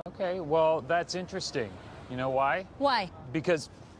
Okay, well, that's interesting. You know why? Why? Because